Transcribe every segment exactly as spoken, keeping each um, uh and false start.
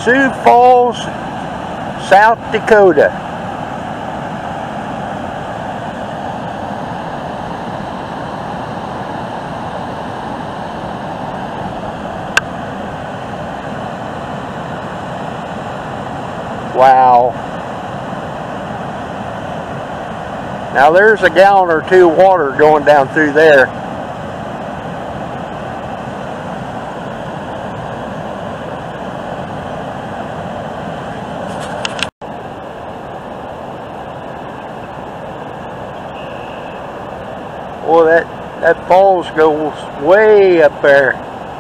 Sioux Falls, South Dakota. Wow. Now there's a gallon or two of water going down through there. Boy, that, that falls goes way up there.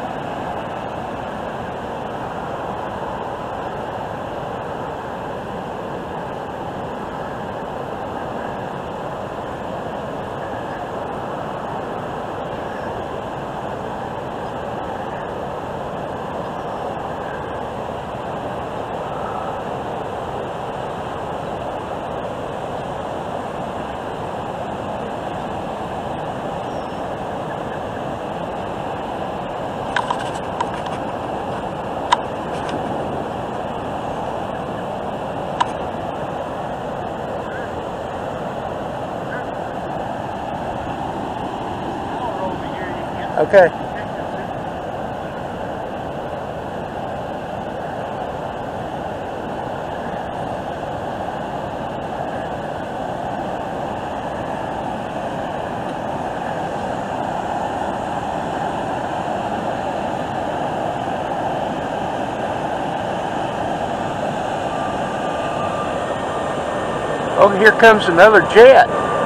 Okay. Oh, here comes another jet.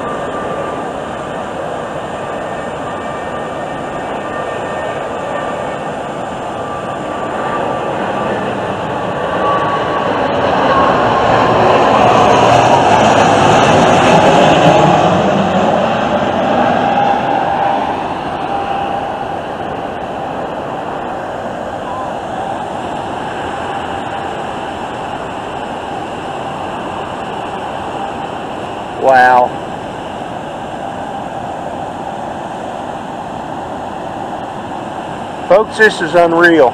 Wow. Folks, this is unreal.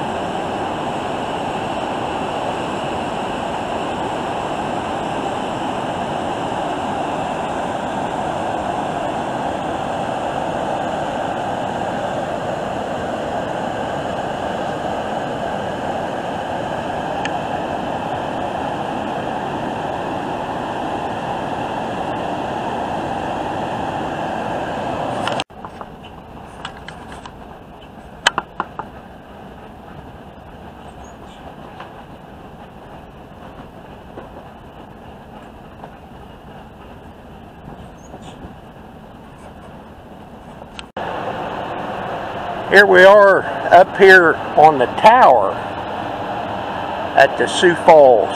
Here we are up here on the tower at the Sioux Falls,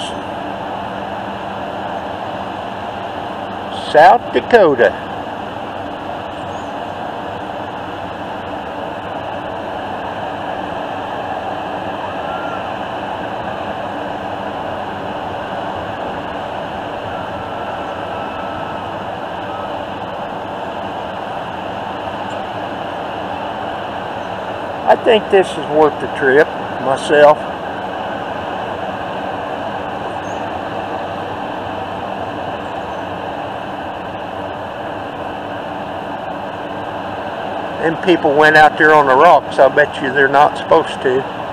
South Dakota. I think this is worth the trip myself. Them people went out there on the rocks. I bet you they're not supposed to.